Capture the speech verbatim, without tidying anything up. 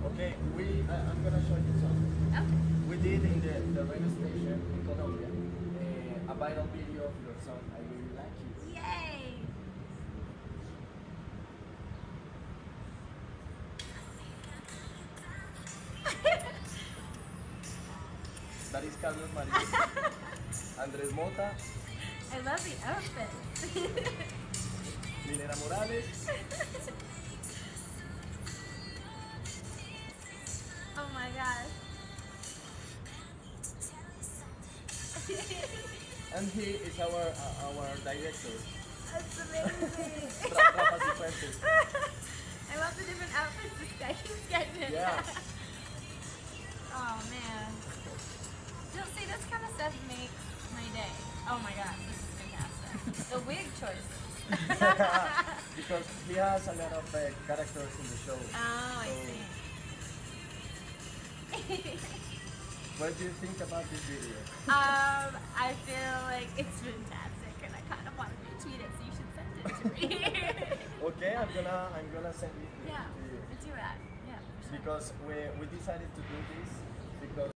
Okay, we uh, I'm gonna show you something. Okay. We did in the, the radio station in Colombia uh, a viral video of your song. I really like it. Yay! That is Carlos Mario, Andrés Mota, I love the outfit. Milena Morales. Oh my gosh. And he is our uh, our director. That's amazing. Ra- Rafa Cifuentes. I love the different outfits this guy keeps getting in. Yeah. Oh man. Don't see this kind of stuff makes my day. Oh my gosh, this is fantastic. The wig choices. Because he has a lot of uh, characters in the show. Oh, I So, see. what do you think about this video? um, I feel like it's fantastic, and I kind of want to retweet it, so you should send it to me. Okay, I'm gonna I'm gonna send it to Yeah, you do that. Yeah, for sure. because we we decided to do this because